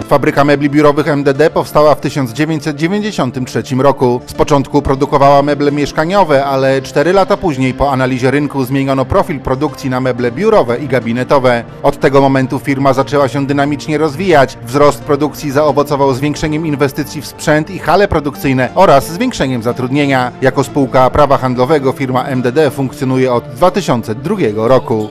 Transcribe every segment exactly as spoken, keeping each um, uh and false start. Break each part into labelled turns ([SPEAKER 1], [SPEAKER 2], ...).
[SPEAKER 1] Fabryka mebli biurowych M D D powstała w tysiąc dziewięćset dziewięćdziesiątym trzecim roku. Z początku produkowała meble mieszkaniowe, ale cztery lata później po analizie rynku zmieniono profil produkcji na meble biurowe i gabinetowe. Od tego momentu firma zaczęła się dynamicznie rozwijać. Wzrost produkcji zaowocował zwiększeniem inwestycji w sprzęt i hale produkcyjne oraz zwiększeniem zatrudnienia. Jako spółka prawa handlowego firma M D D funkcjonuje od dwa tysiące drugiego roku.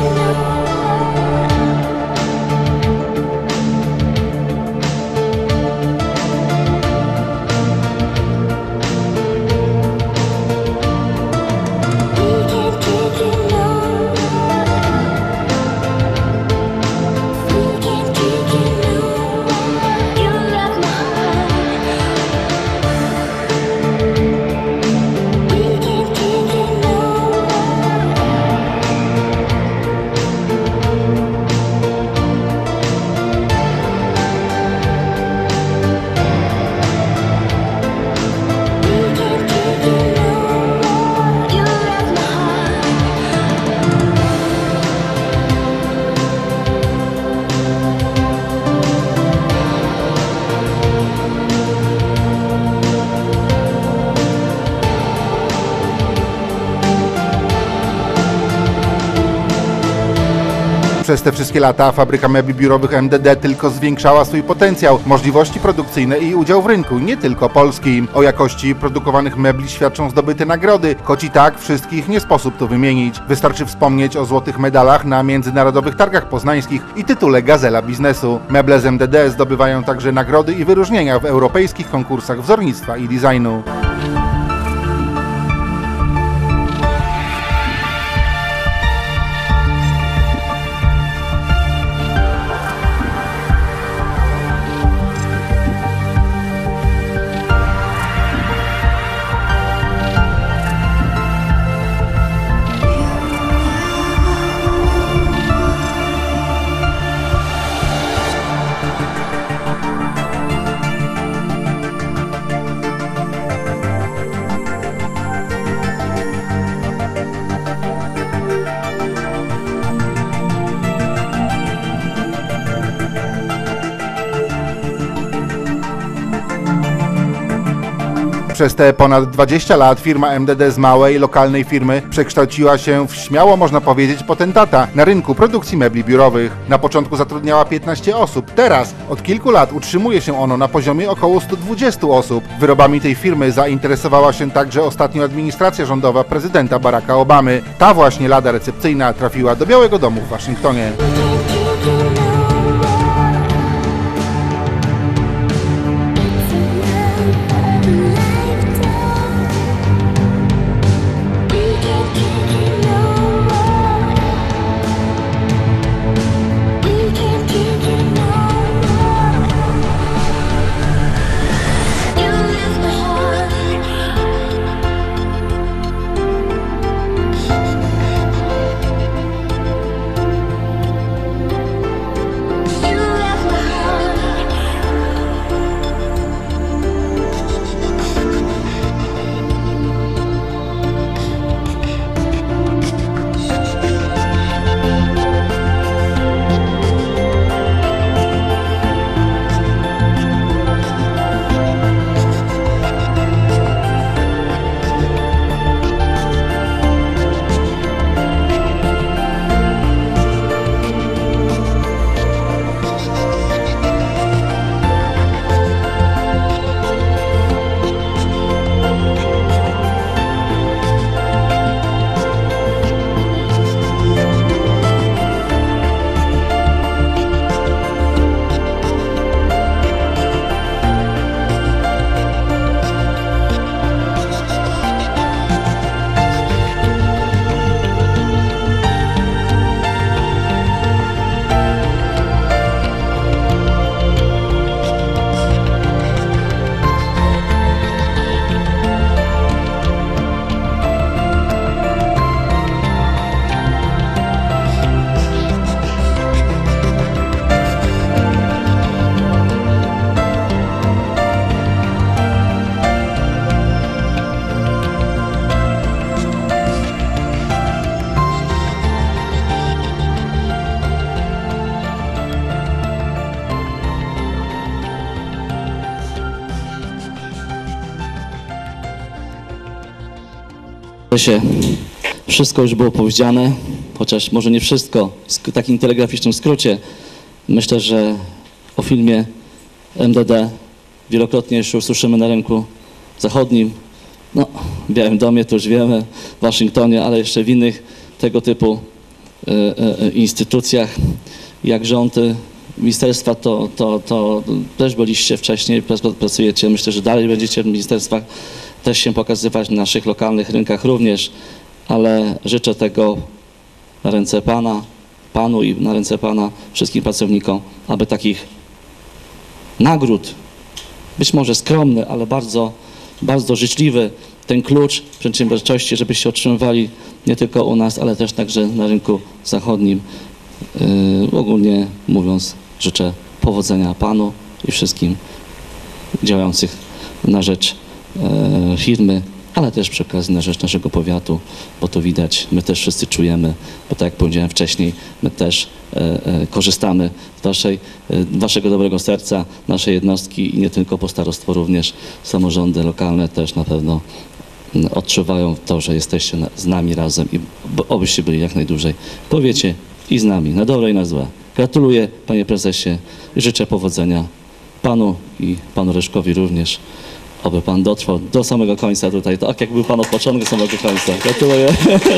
[SPEAKER 1] Przez te wszystkie lata fabryka mebli biurowych M D D tylko zwiększała swój potencjał, możliwości produkcyjne i udział w rynku, nie tylko polskim. O jakości produkowanych mebli świadczą zdobyte nagrody, choć i tak wszystkich nie sposób tu wymienić. Wystarczy wspomnieć o złotych medalach na międzynarodowych targach poznańskich i tytule Gazela Biznesu. Meble z M D D zdobywają także nagrody i wyróżnienia w europejskich konkursach wzornictwa i designu. Przez te ponad dwadzieścia lat firma M D D z małej, lokalnej firmy przekształciła się w, śmiało można powiedzieć, potentata na rynku produkcji mebli biurowych. Na początku zatrudniała piętnaście osób, teraz od kilku lat utrzymuje się ono na poziomie około stu dwudziestu osób. Wyrobami tej firmy zainteresowała się także ostatnio administracja rządowa prezydenta Baracka Obamy. Ta właśnie lada recepcyjna trafiła do Białego Domu w Waszyngtonie.
[SPEAKER 2] się, wszystko już było powiedziane, chociaż może nie wszystko, w takim telegraficznym skrócie. Myślę, że o filmie M D D wielokrotnie jeszcze usłyszymy na rynku zachodnim, no, w Białym Domie to już wiemy, w Waszyngtonie, ale jeszcze w innych tego typu y, y, instytucjach, jak rządy, ministerstwa, to, to, to też byliście wcześniej, pracujecie, myślę, że dalej będziecie w ministerstwach też się pokazywać na naszych lokalnych rynkach również, ale życzę tego na ręce Pana, Panu i na ręce Pana wszystkim pracownikom, aby takich nagród, być może skromny, ale bardzo, bardzo życzliwy, ten klucz przedsiębiorczości, żebyście otrzymywali nie tylko u nas, ale też także na rynku zachodnim. Yy, ogólnie mówiąc, życzę powodzenia Panu i wszystkim działających na rzecz e, firmy, ale też przy okazji na rzecz naszego powiatu, bo to widać, my też wszyscy czujemy, bo tak jak powiedziałem wcześniej, my też e, e, korzystamy z waszej, e, waszego dobrego serca, naszej jednostki i nie tylko po starostwo, również samorządy lokalne też na pewno odczuwają to, że jesteście na, z nami razem i obyście byli jak najdłużej w powiecie i z nami, na dobre i na złe. Gratuluję, panie prezesie, i życzę powodzenia panu i panu Reszkowi również. Oby pan dotrwał do samego końca tutaj, tak jak był pan od początku do samego końca. Gratuluję.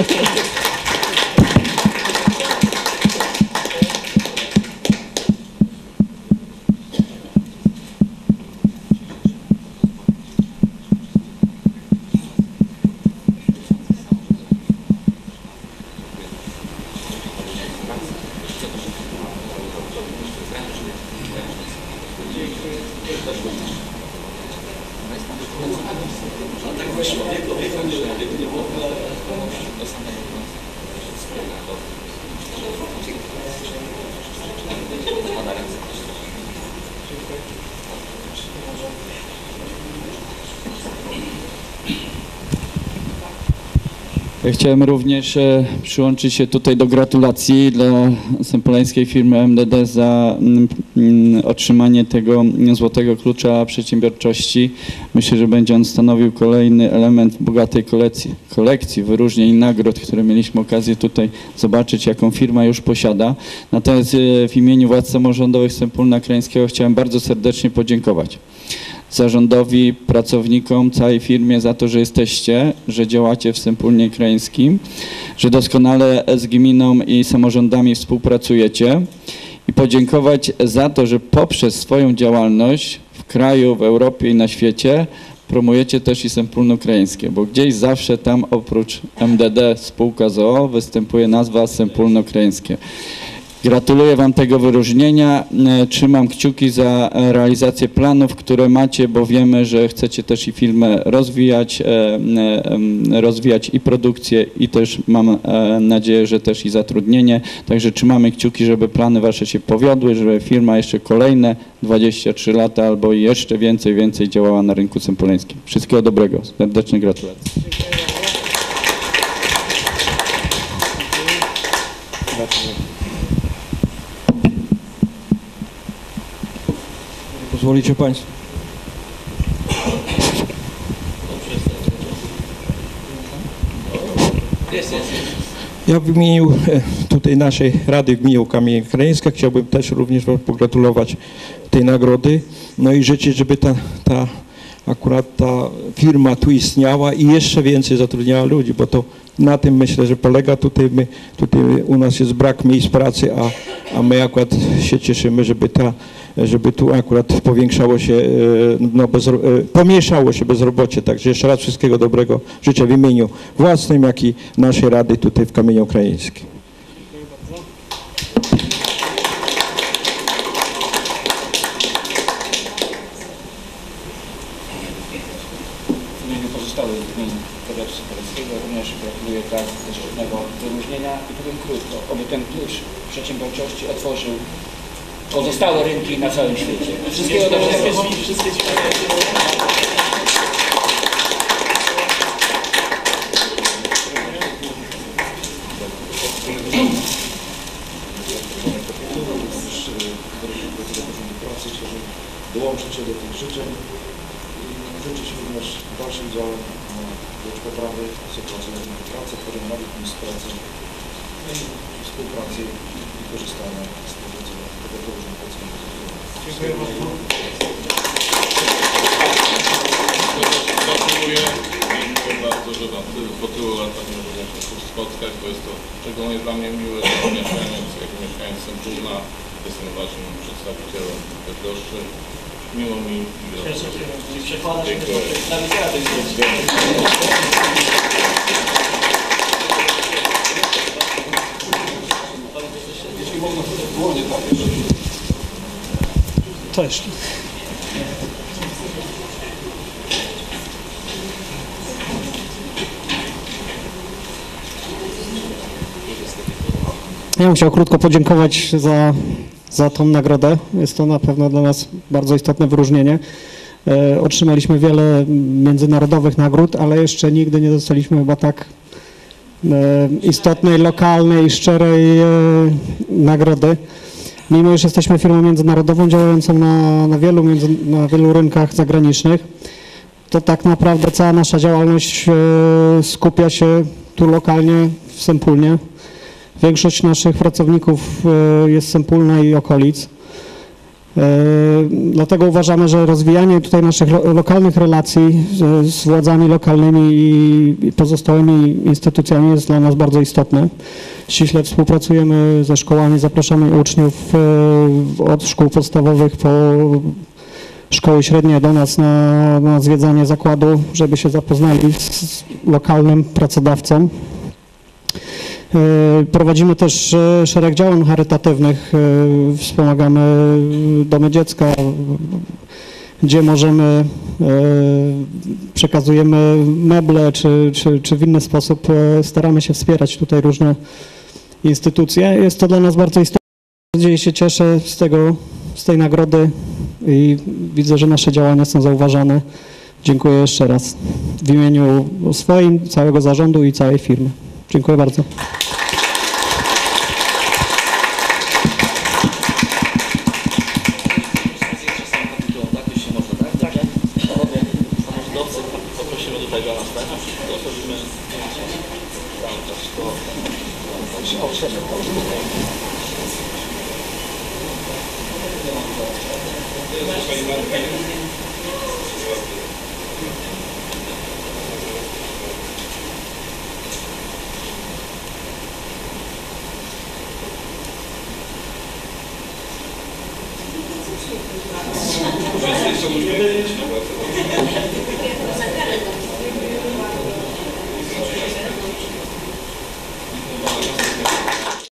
[SPEAKER 3] Ja chciałem również e, przyłączyć się tutaj do gratulacji dla sępoleńskiej firmy M D D za mm, otrzymanie tego złotego klucza przedsiębiorczości. Myślę, że będzie on stanowił kolejny element bogatej kolekcji, kolekcji wyróżnień i nagród, które mieliśmy okazję tutaj zobaczyć, jaką firma już posiada. Natomiast e, w imieniu władz samorządowych Sępólna Krajeńskiego chciałem bardzo serdecznie podziękować zarządowi, pracownikom, całej firmie za to, że jesteście, że działacie w Sępólnie Krajeńskim, że doskonale z gminą i samorządami współpracujecie i podziękować za to, że poprzez swoją działalność w kraju, w Europie i na świecie promujecie też i Sępólno Krajeńskie, bo gdzieś zawsze tam oprócz M D D spółka z o o występuje nazwa Sępólno Krajeńskie. Gratuluję Wam tego wyróżnienia, trzymam kciuki za realizację planów, które macie, bo wiemy, że chcecie też i firmę rozwijać, rozwijać i produkcję i też mam nadzieję, że też i zatrudnienie, także trzymamy kciuki, żeby plany Wasze się powiodły, żeby firma jeszcze kolejne dwadzieścia trzy lata albo jeszcze więcej, więcej działała na rynku sępoleńskim. Wszystkiego dobrego, serdeczne gratulacje.
[SPEAKER 4] Pozwolicie Państwo. Ja w imieniu tutaj naszej Rady w gminie Kamień Krajeńska chciałbym też również Wam pogratulować tej nagrody. No i życzyć, żeby ta, ta akurat ta firma tu istniała i jeszcze więcej zatrudniała ludzi, bo to na tym myślę, że polega tutaj, my, tutaj u nas jest brak miejsc pracy, a, a my akurat się cieszymy, żeby ta, żeby tu akurat powiększało się, no bezro, pomieszało się bezrobocie. Także jeszcze raz wszystkiego dobrego życzę w imieniu własnym, jak i naszej Rady tutaj w Kamieniu Krajeńskim.
[SPEAKER 5] Pozostałych gmin powiatu sępoleńskiego również gratuluję tak szczytnego wyróżnienia i powiem krótko, oby ten klucz przedsiębiorczości otworzył pozostałe rynki na całym świecie. Wszystkiego dobrego. Wszystkie
[SPEAKER 6] dołączyć się do tych życzeń i życzyć również dalszych działań na rzecz poprawy sytuacji na rynku pracy, tworzenia nowych miejsc pracy, no i współpracy i korzystania z tego, co tego położenia pracowników. Dziękuję bardzo.
[SPEAKER 7] Gratuluję. Dziękuję bardzo, że nam po tylu latach możemy się tu spotkać, bo jest to szczególnie dla mnie miłe, że mieszkaniec, jako mieszkaniec Sępólna, jestem ważnym przedstawicielem Bydgoszczy. Miło mi i
[SPEAKER 8] Cześć. Ja bym chciał krótko podziękować za, za tą nagrodę. Jest to na pewno dla nas bardzo istotne wyróżnienie. E, otrzymaliśmy wiele międzynarodowych nagród, ale jeszcze nigdy nie dostaliśmy chyba tak e, istotnej, lokalnej, szczerej e, nagrody. Mimo iż jesteśmy firmą międzynarodową działającą na, na, wielu, między, na wielu rynkach zagranicznych, to tak naprawdę cała nasza działalność e, skupia się tu lokalnie w Sępólnie. Większość naszych pracowników jest z Sępólna i okolic. Dlatego uważamy, że rozwijanie tutaj naszych lo lokalnych relacji z, z władzami lokalnymi i pozostałymi instytucjami jest dla nas bardzo istotne. Ściśle współpracujemy ze szkołami, zapraszamy uczniów od szkół podstawowych po szkoły średnie do nas na, na zwiedzanie zakładu, żeby się zapoznali z, z lokalnym pracodawcą. Prowadzimy też szereg działań charytatywnych, wspomagamy domy dziecka, gdzie możemy, przekazujemy meble, czy, czy, czy w inny sposób staramy się wspierać tutaj różne instytucje. Jest to dla nas bardzo istotne. Bardziej się cieszę z tego, z tej nagrody i widzę, że nasze działania są zauważane. Dziękuję jeszcze raz w imieniu swoim, całego zarządu i całej firmy. Dziękuję bardzo.
[SPEAKER 2] Poprosimy tutaj do nas, tak? Zostawimy cały czas to.
[SPEAKER 7] Wszyscy są uśmiechnięci.